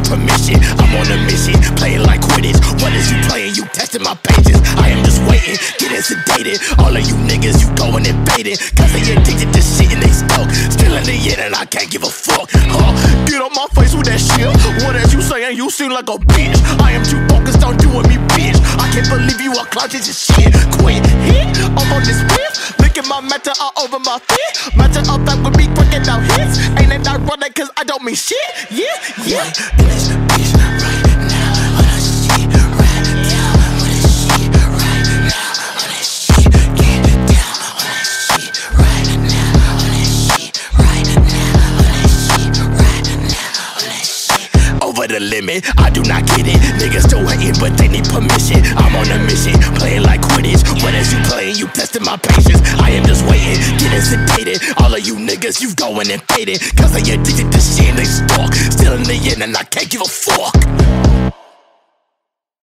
permission. I'm on a mission, playing like Quidditch. What is you playing? You testing my patience. I am just waiting, getting sedated. All of you niggas, you going and baiting. Cause they addicted to shit and they stuck. Still in the end and I can't give a fuck. Get on my face with that shit. What is you saying? You seem like a bitch. I am too focused on doing me, bitch. I can't believe you are clowning this shit. Quit hit, I'm on this bitch. Look at my matter all over my feet. Matter of fact with me breaking out hits. Ain't it ironic cause I don't mean shit. Yeah, yeah. In this bitch right now. On that shit right now. On that shit right now. On that shit. Get down. On that shit right now. On that shit right now. On that shit right now. On that shit. Over the limit, I do not get it. Niggas still waiting, but they need permission. I'm on a mission, playing like Quidditch. What is you playing? You testing my patience. I am just waiting, getting sedated. All of you niggas, you going and faded. Cause they addicted to shit and they stalk. Still in the end and I can't give a fuck.